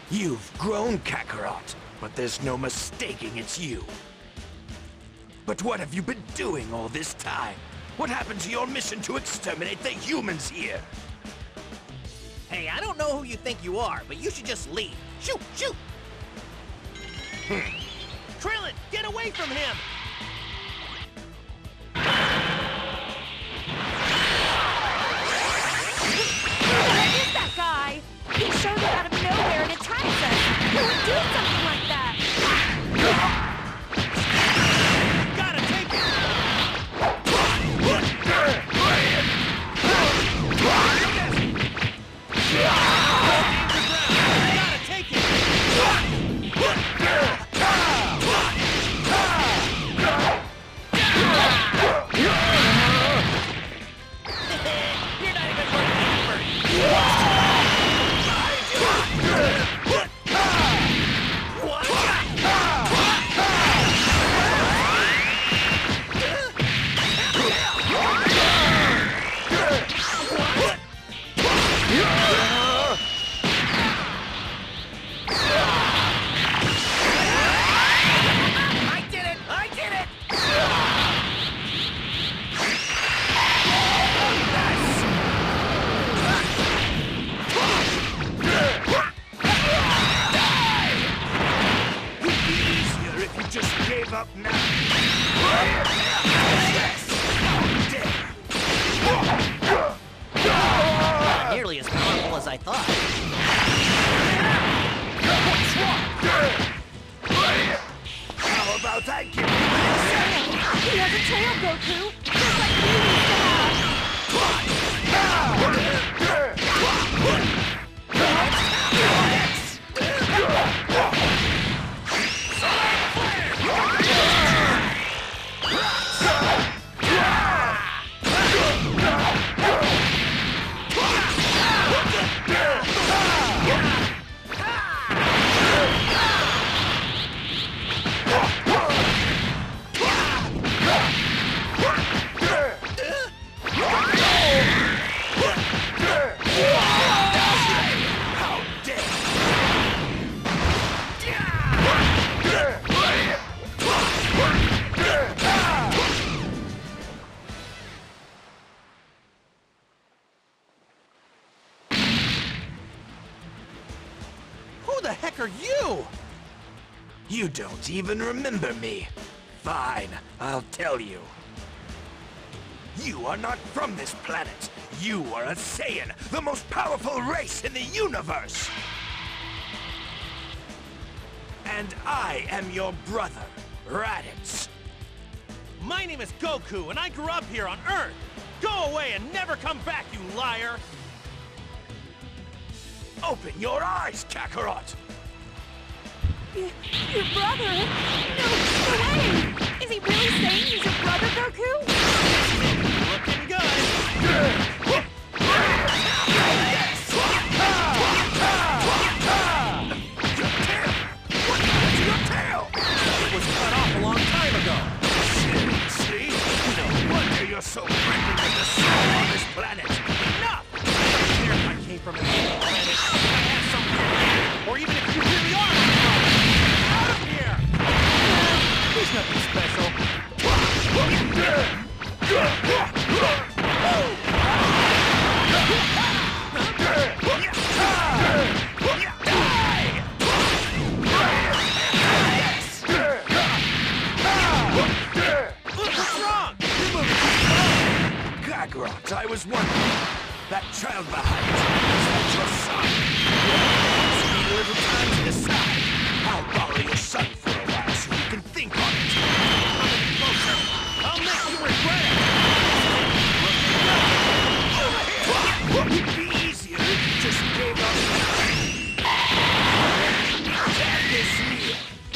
You've grown, Kakarot, but there's no mistaking it's you. But what have you been doing all this time? What happened to your mission to exterminate the humans here? Hey, I don't know who you think you are, but you should just leave. Shoot, shoot! Krillin, get away from him! Who is that guy? He showed up out of nowhere and attacked us. Who would do something like that? Gotta take it! Gotta take it! You're not even worth the effort! Up now. Not nearly as powerful as I thought. How about I give you He has a tail, Goku, just like you used to Who the heck are you? You don't even remember me. Fine, I'll tell you. You are not from this planet. You are a Saiyan, the most powerful race in the universe. And I am your brother, Raditz. My name is Goku, and I grew up here on Earth. Go away and never come back, you liar! Open your eyes, Kakarot! Your brother? No way! Is he really saying he's your brother, Goku? Looking good! Your tail! It was cut off a long time ago! See? No wonder you're so friendly with the soul on this planet! Enough! I don't care if I came from another planet, I have something, or even if you really are my brother! Out of here! There's nothing special. What's wrong? You're moving too slow. Kakarot, I was wondering, that child behind you, is that your son? You need a little time to decide. I'll borrow your son for a while so you can think on it. Come any closer. I'll make you regret it. It'd be easier if you just gave up now. That is me.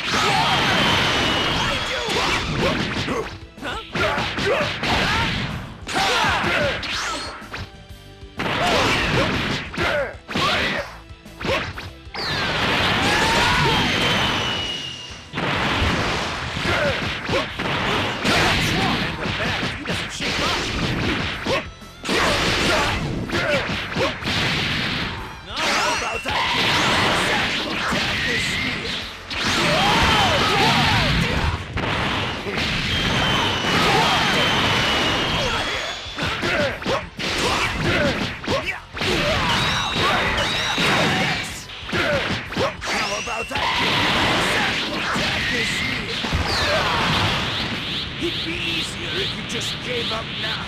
I do. just gave up now.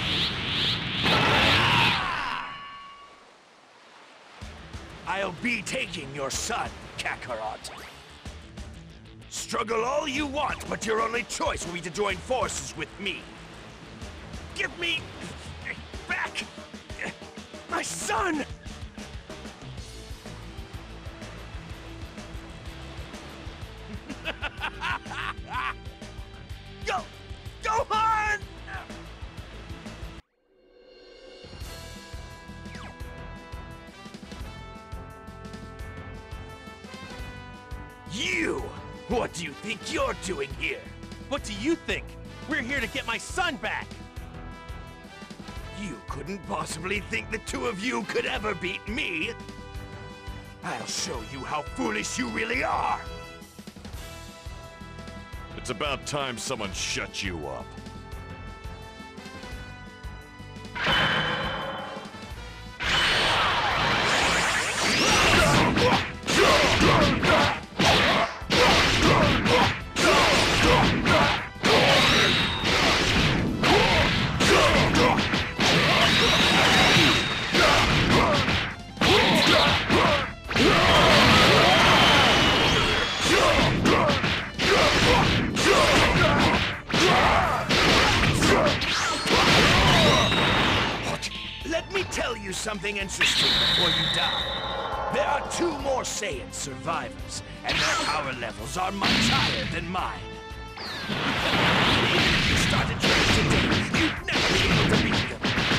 I'll be taking your son, Kakarot. Struggle all you want, but your only choice will be to join forces with me. Give me back my son! Go on! You! What do you think you're doing here? What do you think? We're here to get my son back! You couldn't possibly think the two of you could ever beat me! I'll show you how foolish you really are! It's about time someone shut you up. Something interesting before you die. There are 2 more Saiyan survivors, and their power levels are much higher than mine. Even if you started training today, you'd never be able to beat them.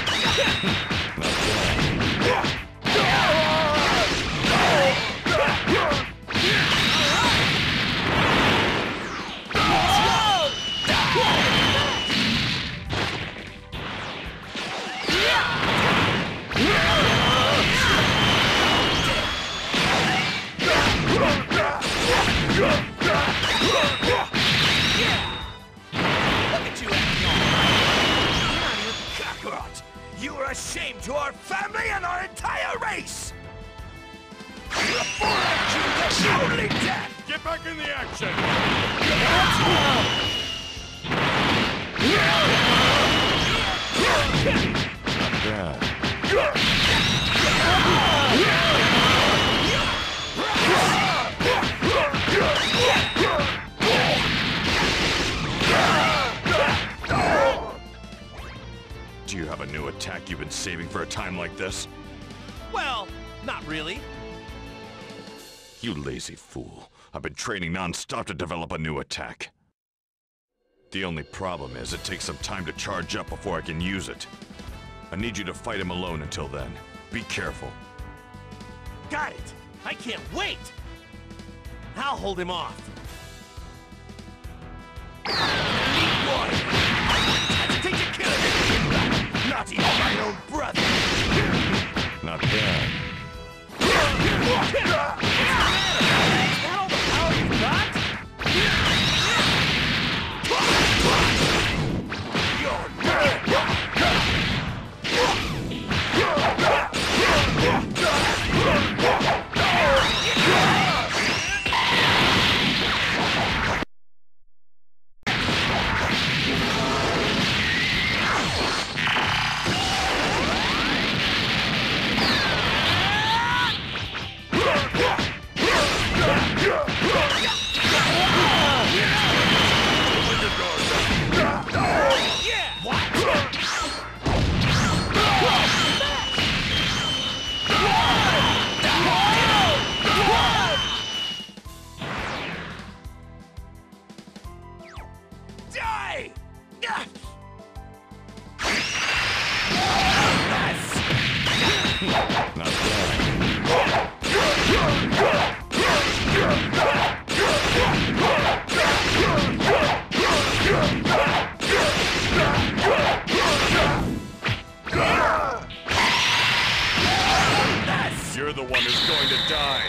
Shame to our family and our entire race! You're a fool like you, that's only death! Get back in the action! Not bad. Do you have a new attack you've been saving for a time like this? Well, not really. You lazy fool. I've been training non-stop to develop a new attack. The only problem is it takes some time to charge up before I can use it. I need you to fight him alone until then. Be careful. Got it! I can't wait! I'll hold him off. Elite warrior! I wouldn't hesitate to kill him! Not even my own brother! Not bad. Is that all the power you've got? You're the one who's going to die.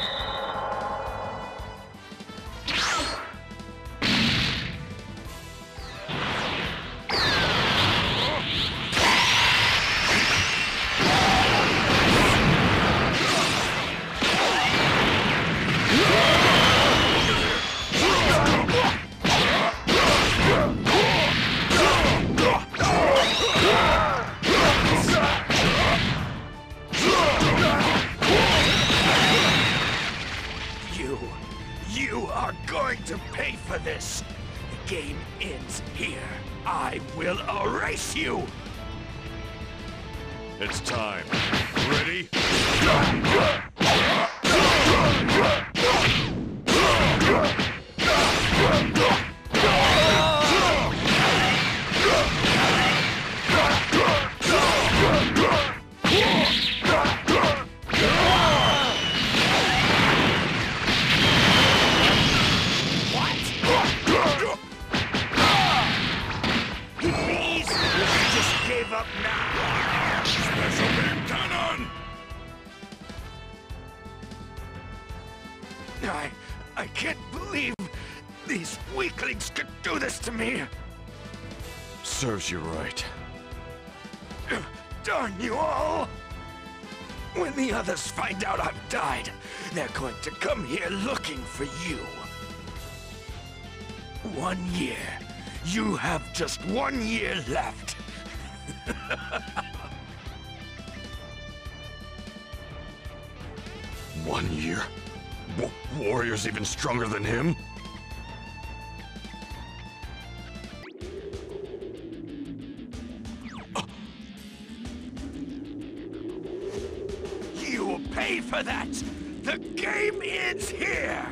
You are going to pay for this. The game ends here. I will erase you. It's time. Ready? Please, just give up now. Special beam cannon! I can't believe these weaklings could do this to me. Serves you right. Darn you all! When the others find out I've died, they're going to come here looking for you. 1 year. You have just 1 year left. 1 year? Warriors even stronger than him? You will pay for that! The game ends here!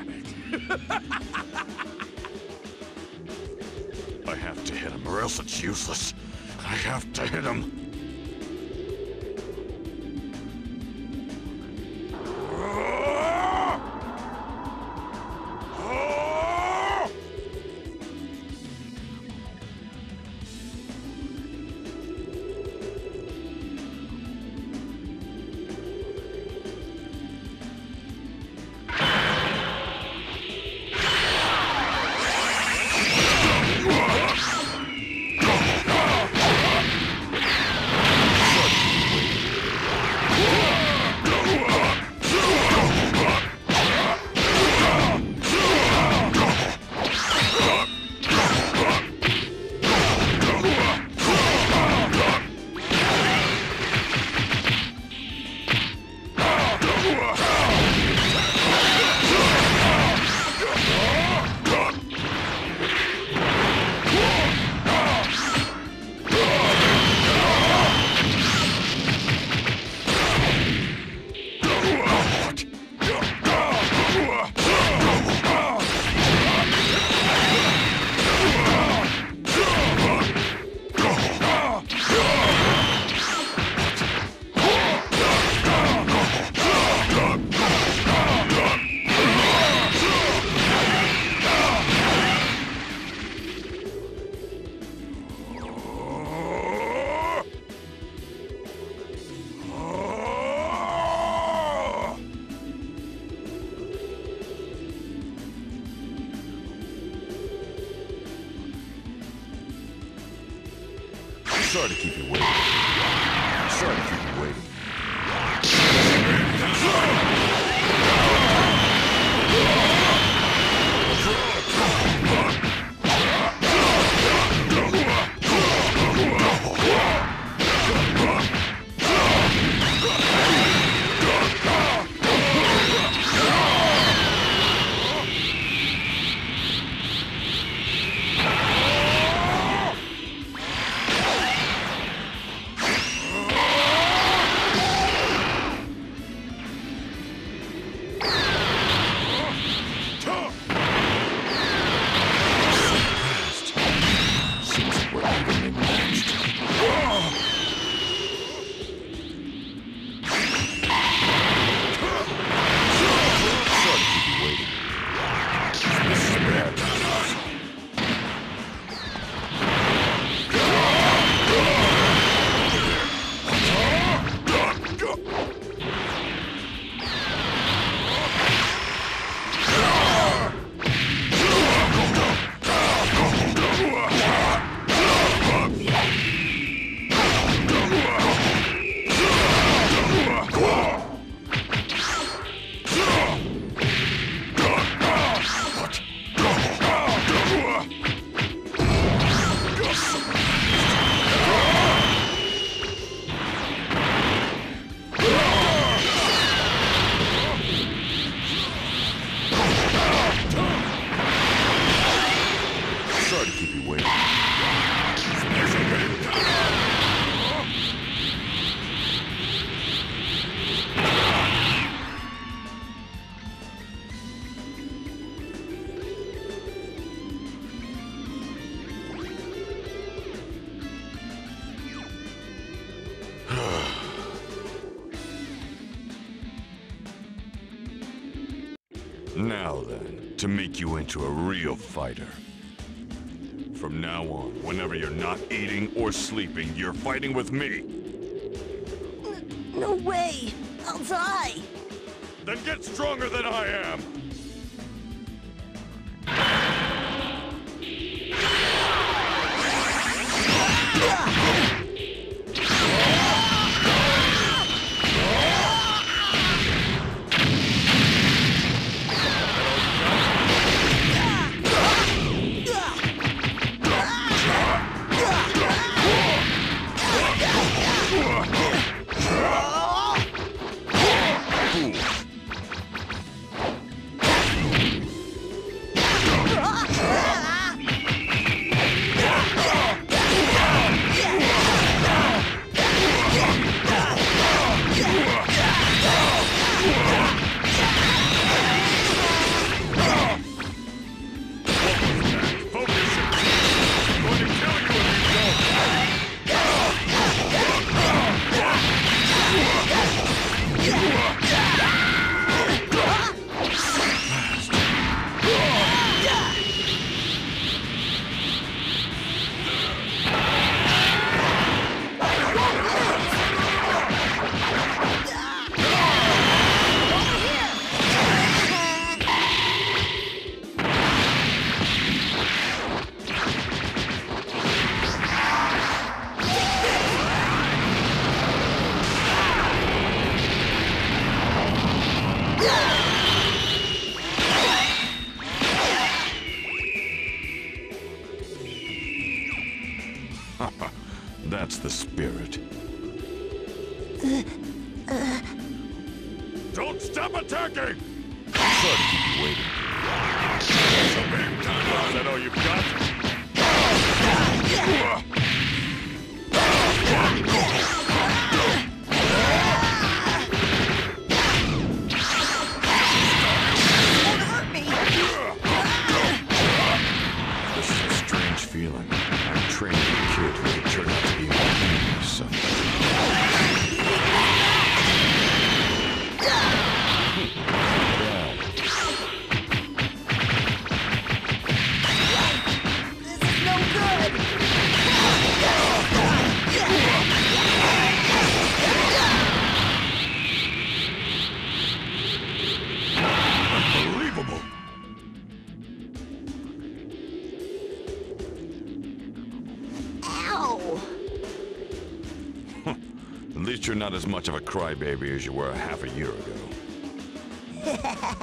I have to hit him, or else it's useless. I have to hit him. Sorry to keep you waiting. Sorry to keep you waiting. Now then, to make you into a real fighter. From now on, whenever you're not eating or sleeping, you're fighting with me. No way! I'll die! Then get stronger than I am! That's the spirit. Don't stop attacking! Sorry to keep you waiting. So big time. Is that all you've got? This is a strange feeling. I'm training a kid who would turn out to be my enemy someday. Unbelievable! Ow! At least you're not as much of a crybaby as you were half a year ago.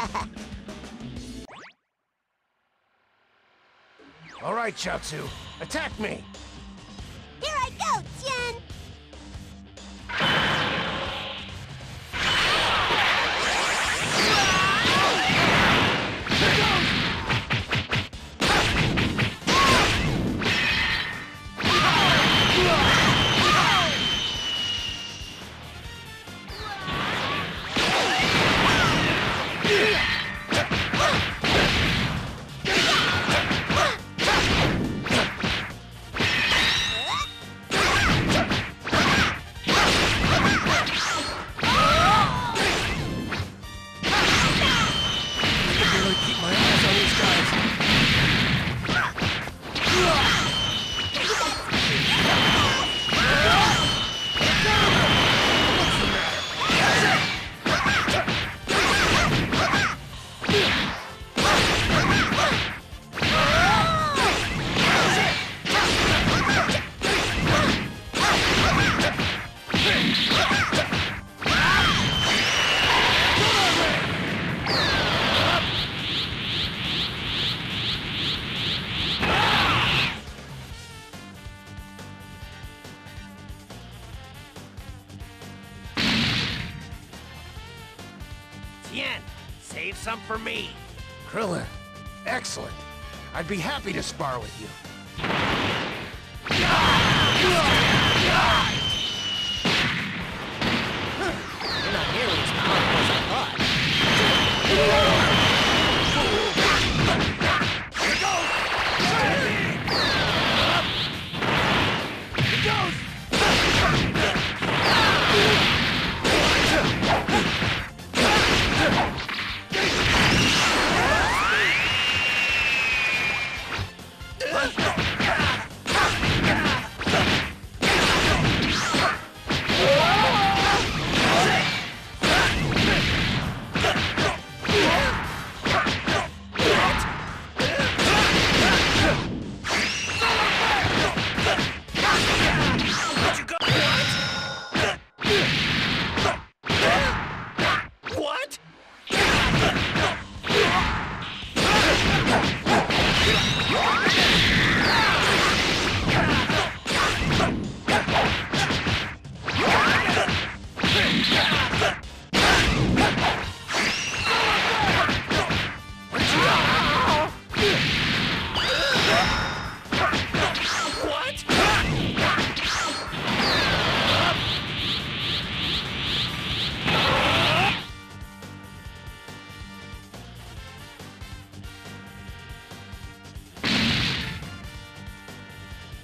All right, Chaozu. Attack me! Here I go, Tien! Tien, save some for me. Krillin, excellent. I'd be happy to spar with you. You're not nearly as powerful as I thought. Here goes! Here goes!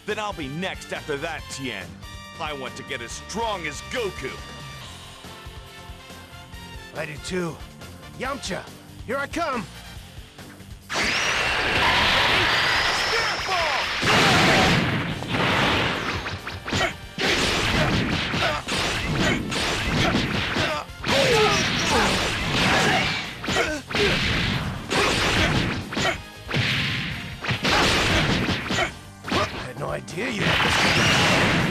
Then I'll be next after that, Tien. I want to get as strong as Goku. I do too. Yamcha, here I come! Spirit Ball! I had no idea you had this.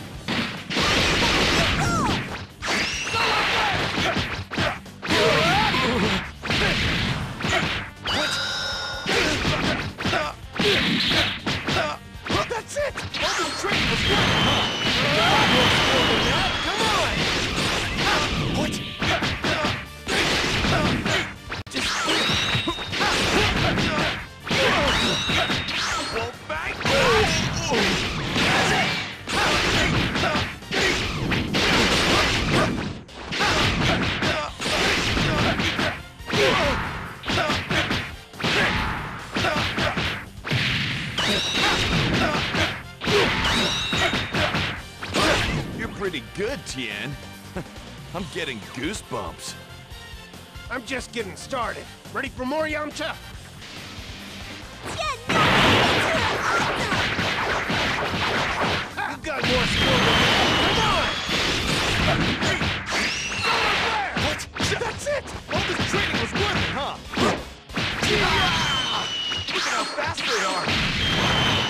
That's it! All this training was good, huh? Come on! What? Wolf bang! You're pretty good, Tien. I'm getting goosebumps. I'm just getting started. Ready for more, Yamcha? Tien, no! You got more skill than me. Come on! What? That's it! All this training was worth it, huh? Look at how fast they are!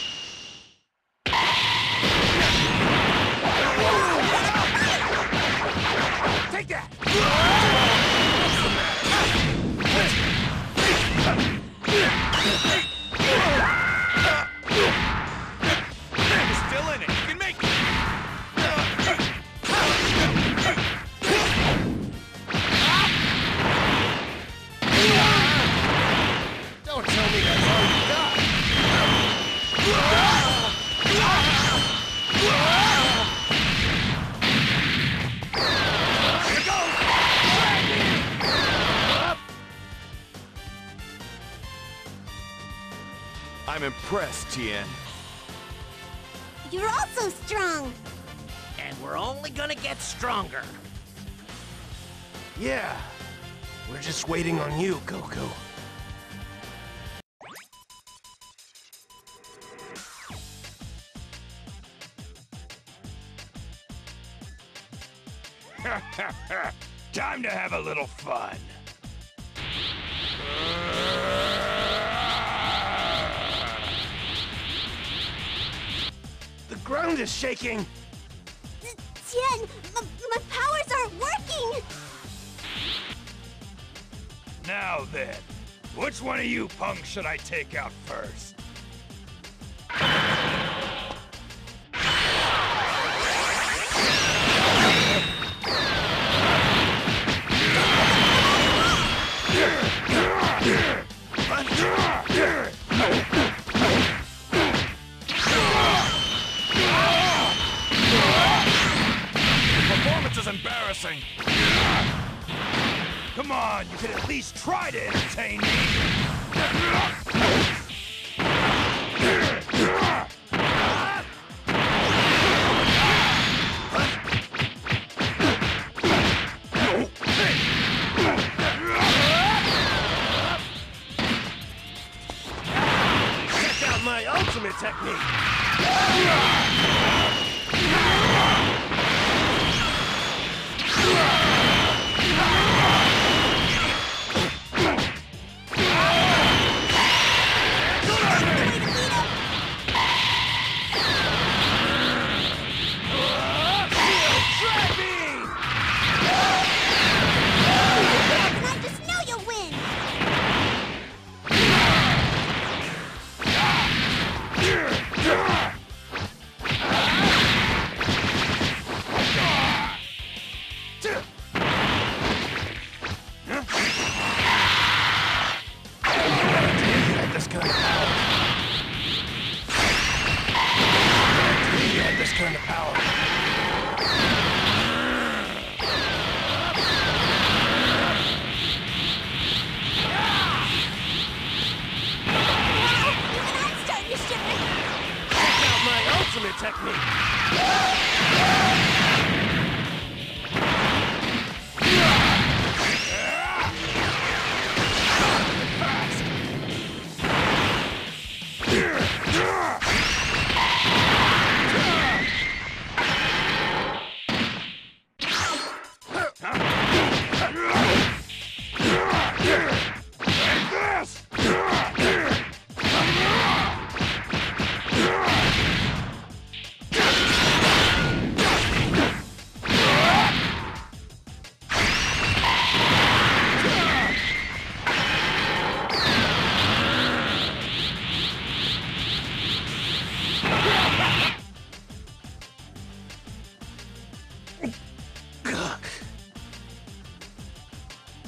Take that! You're still in it. You can make it. Don't tell me that's all you got! Here goes! I'm impressed, Tien. You're also strong. And we're only gonna get stronger. Yeah, we're just waiting on you, Goku. Time to have a little fun. The ground is shaking! Tien, my powers aren't working! Now then, which one of you punks should I take out first? Performance is embarrassing. Come on, you could at least try to entertain me. Check out my ultimate technique! I just know you'll win! Yeah!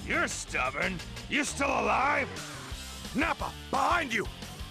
You're stubborn. You still alive? Nappa, behind you!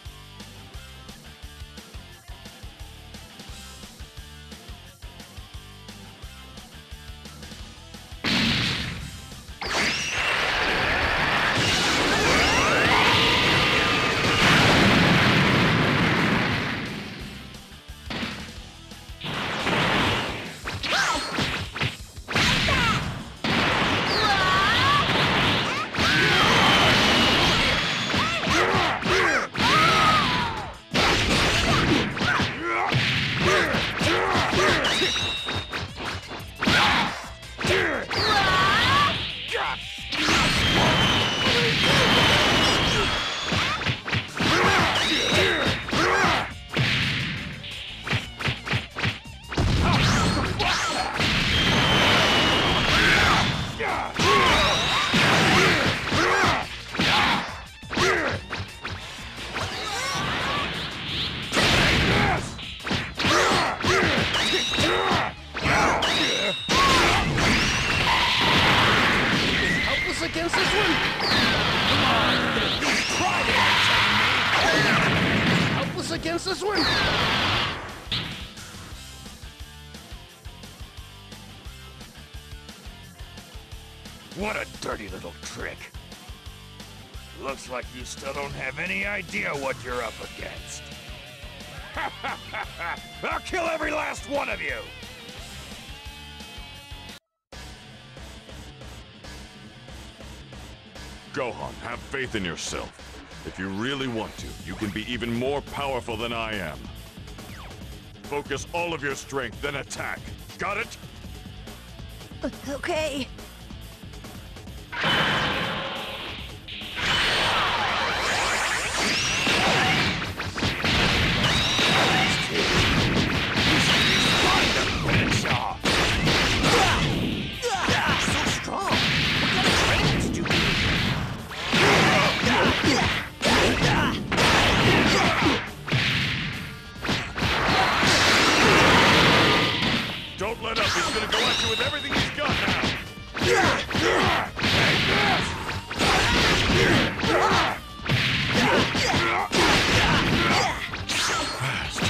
Against this one? Come on! Try to entertain me! Helpless against this one? What a dirty little trick. Looks like you still don't have any idea what you're up against. I'll kill every last one of you! Gohan, have faith in yourself. If you really want to, you can be even more powerful than I am. Focus all of your strength, then attack. Got it? Okay. Don't let up. He's gonna go at you with everything he's got now. So fast.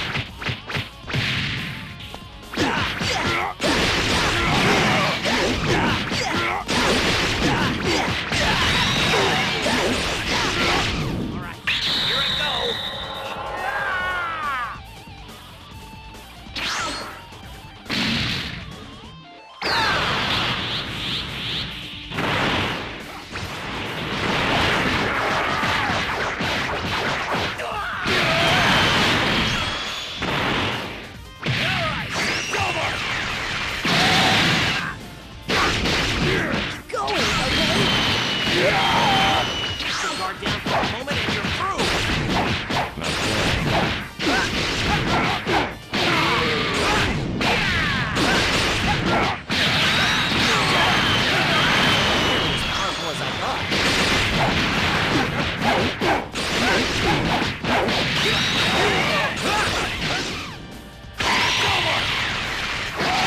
All right, here I go. Guard down for a moment and you're through. Not bad. As powerful as I thought.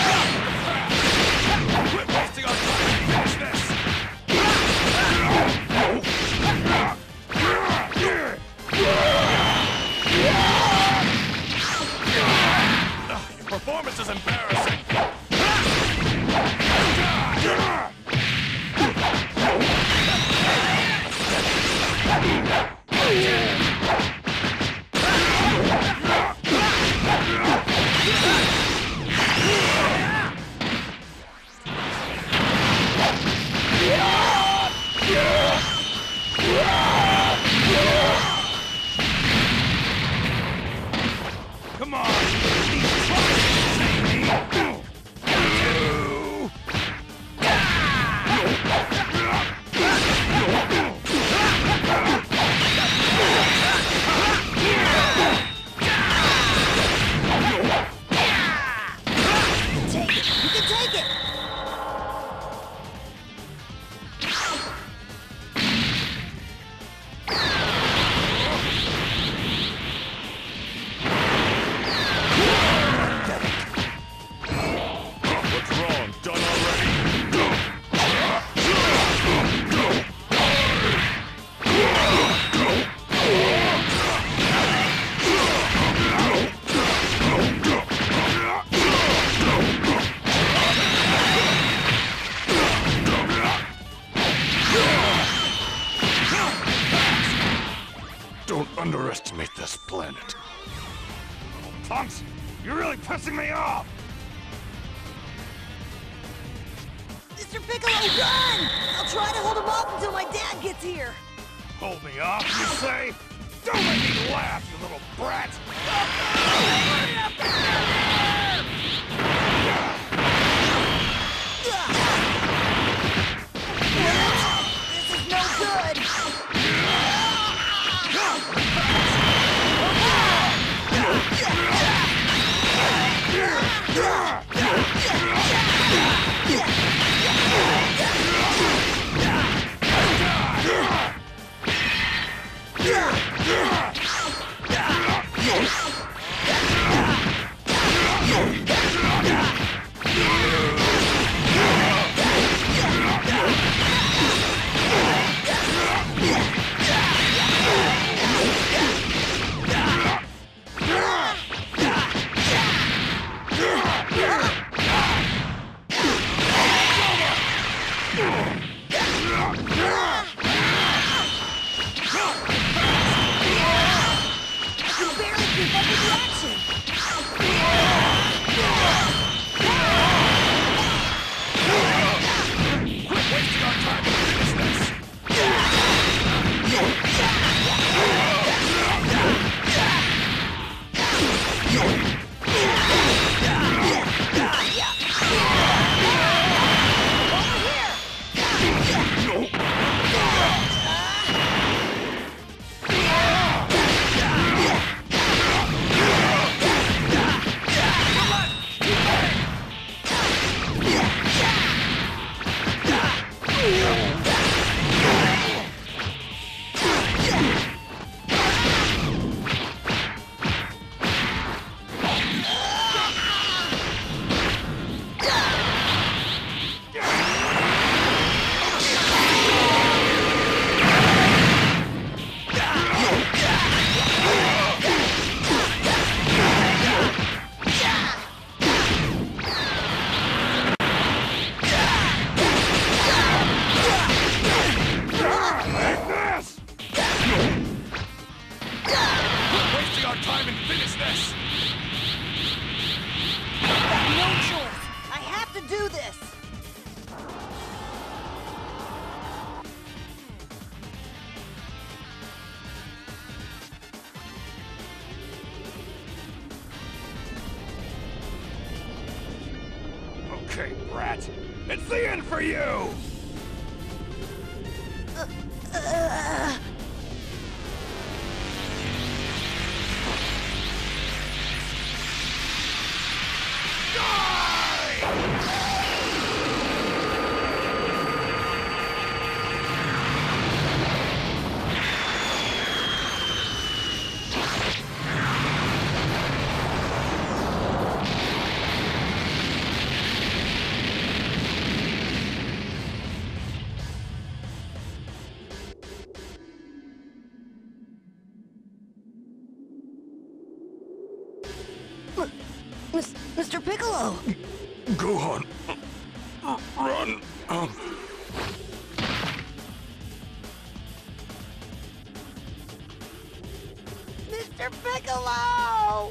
Quit wasting our time and finish this! underestimate this planet. Punks, you're really pissing me off! Mr. Piccolo, run! I'll try to hold him off until my dad gets here. Hold me off, you say? Don't make me laugh, you little brat! This is no good. Okay, brat. It's the end for you! Mr. Piccolo! Gohan! Run! Mr. Piccolo!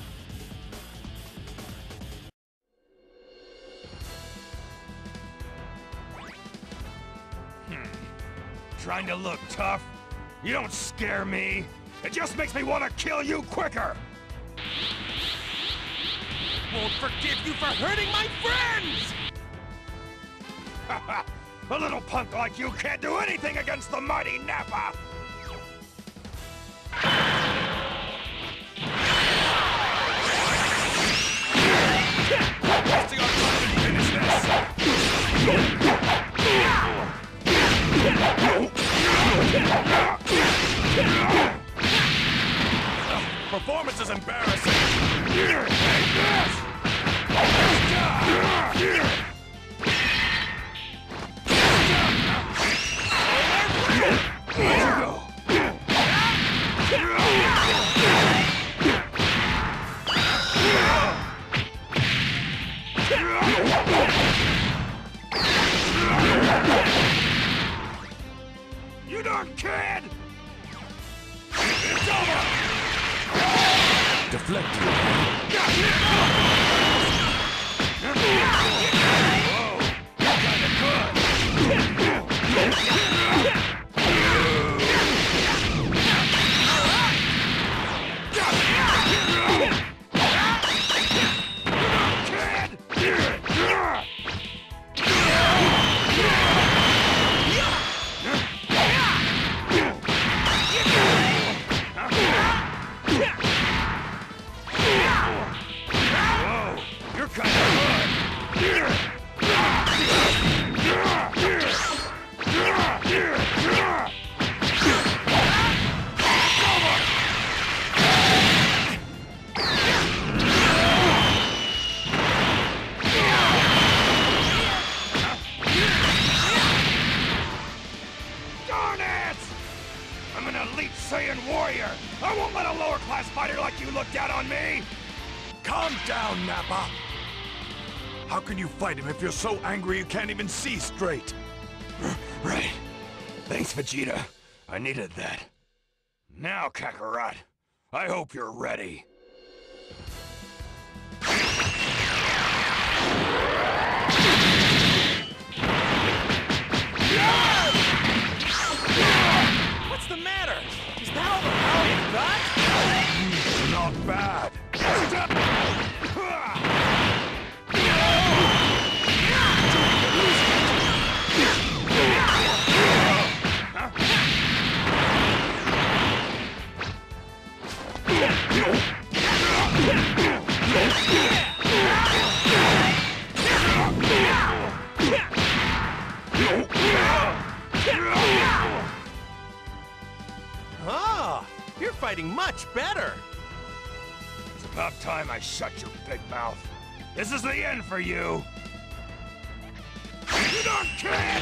Trying to look tough? You don't scare me. It just makes me want to kill you quicker! Won't forgive you for hurting my friends! A little punk like you can't do anything against the mighty Nappa! Wasting our time and finish this! Performance is embarrassing! Take this! You darn kid! It's over! Deflected. Darn it! I'm an elite Saiyan warrior! I won't let a lower-class fighter like you look down on me! Calm down, Nappa. How can you fight him if you're so angry you can't even see straight? Right. Thanks, Vegeta. I needed that. Now, Kakarot, I hope you're ready. What's the matter? Is that all the power you've got? Not bad. Ah, you're fighting much better. It's about time I shut your big mouth. This is the end for you. You don't care!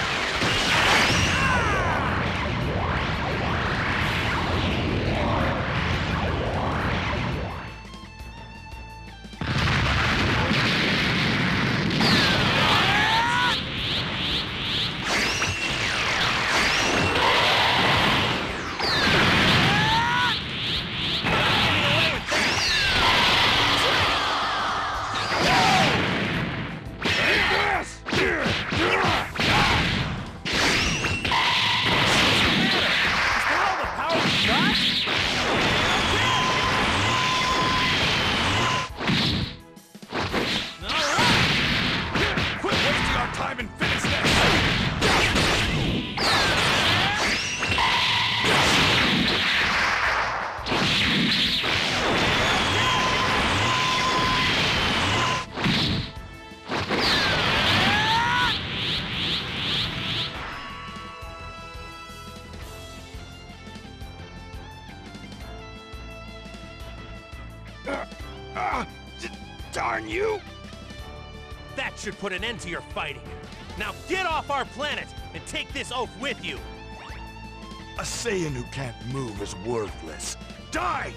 Darn you! That should put an end to your fighting. Now get off our planet and take this oath with you. A Saiyan who can't move is worthless. Die!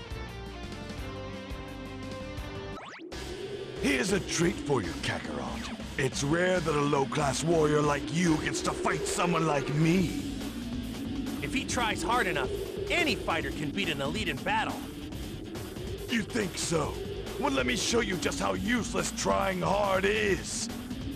Here's a treat for you, Kakarot. It's rare that a low-class warrior like you gets to fight someone like me. If he tries hard enough, any fighter can beat an elite in battle. You think so? Well, let me show you just how useless trying hard is.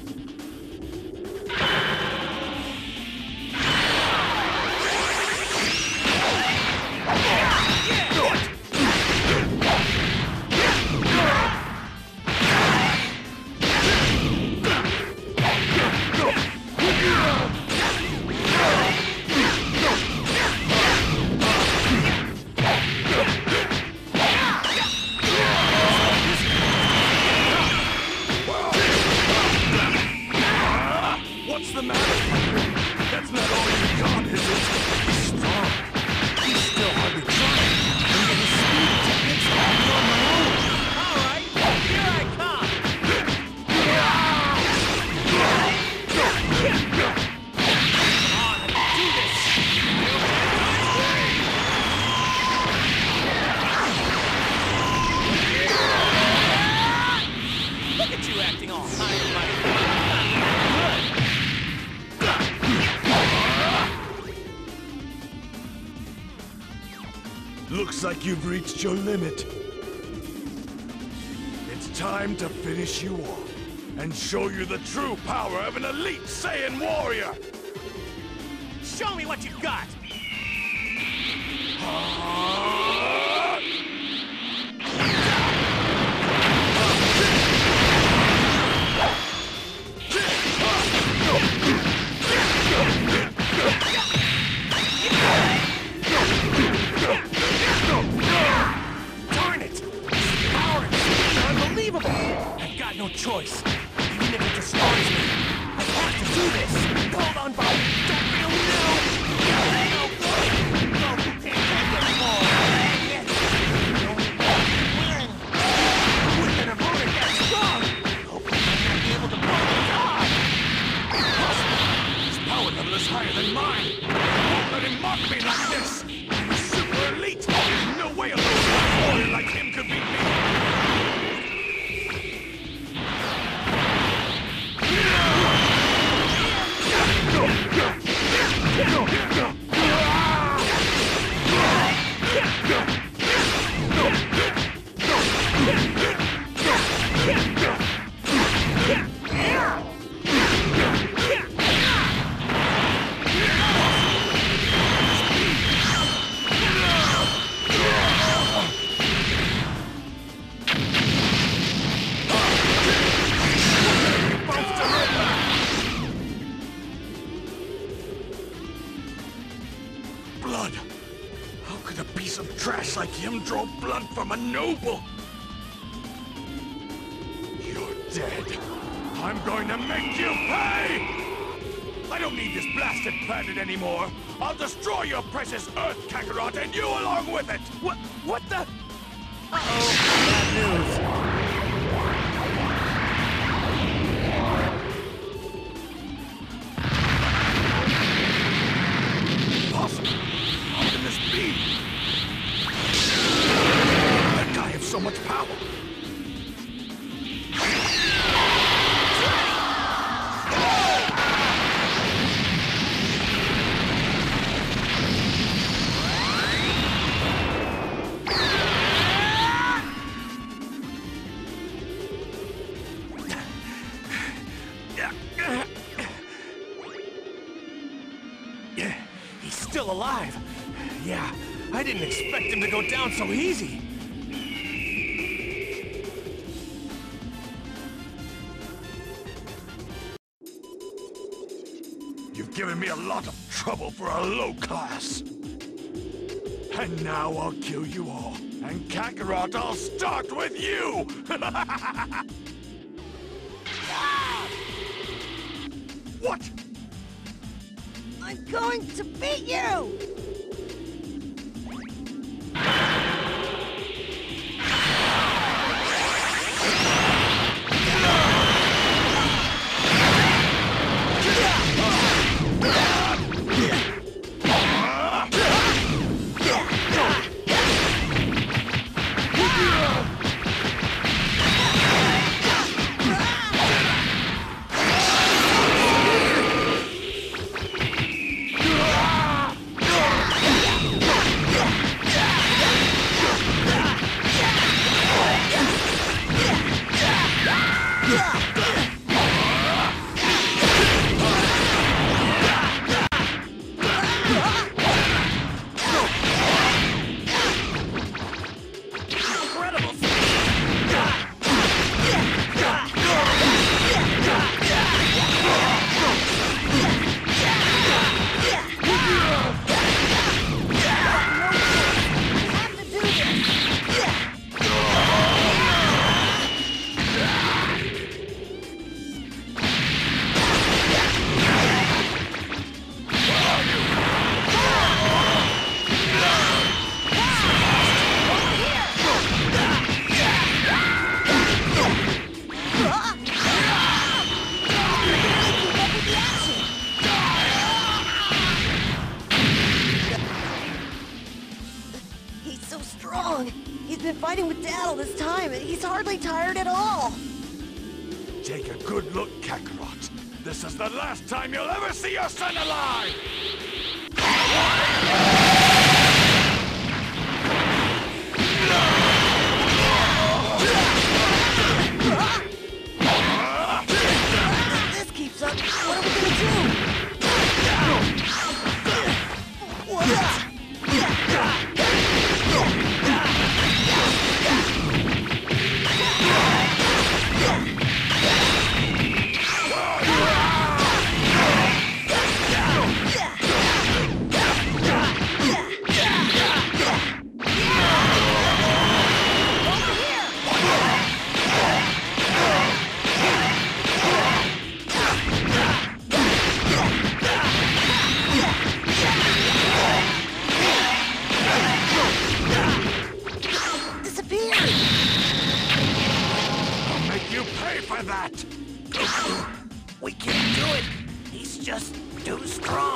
What's the matter? That's not all you got, is it? He's strong. He's still hardly trying. And with his speed and techniques, I'll be on my own. All right, here I come. On, do this. Look at you acting all high and mighty. Looks like you've reached your limit. time to finish you off and show you the true power of an elite Saiyan warrior! Show me what you got! Darn it! This power is unbelievable! I've got no choice. Even if it destroys me, I have to do this! Hold on, Bob! Don't feel me now! No, you can't take it anymore! Yes! You only win! With an opponent that strong! Hopefully I might be able to blow it off! His power level is higher than mine! I won't let him mock me like this! I'm a super elite! There's no way a low-class warrior like him could beat me! Blood! How could a piece of trash like him draw blood from a noble? You're dead. I'm going to make you pay! I don't need this blasted planet anymore. I'll destroy your precious Earth, Kakarot, and you along with it! What the? Uh-oh, bad news. How can this be? That guy has so much power. He's still alive. Yeah, I didn't expect him to go down so easy. You've given me a lot of trouble for a low class. And now I'll kill you all. And Kakarot, I'll start with you! What? I'm going to beat you! He's been fighting with Dad all this time, and he's hardly tired at all. Take a good look, Kakarot. This is the last time you'll ever see your son alive!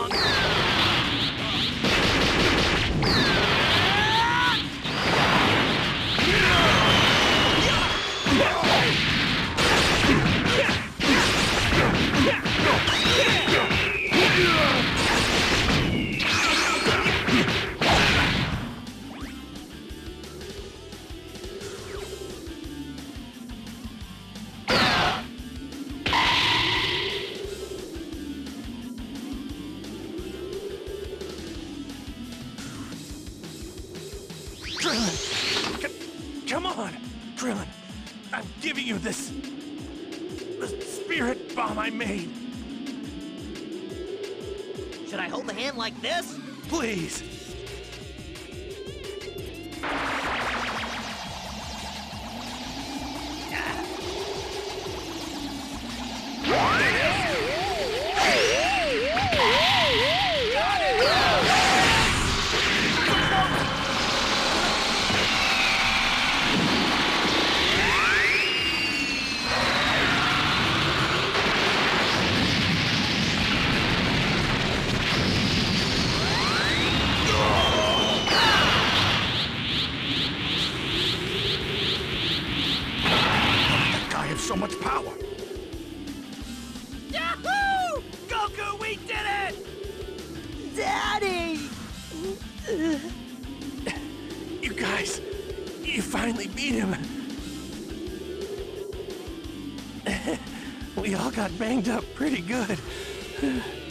wrong! Come on, Krillin. I'm giving you this... the spirit bomb I made. Should I hold the hand like this? Please. So much power. Yahoo! Goku, we did it! Daddy! You guys, you finally beat him. We all got banged up pretty good.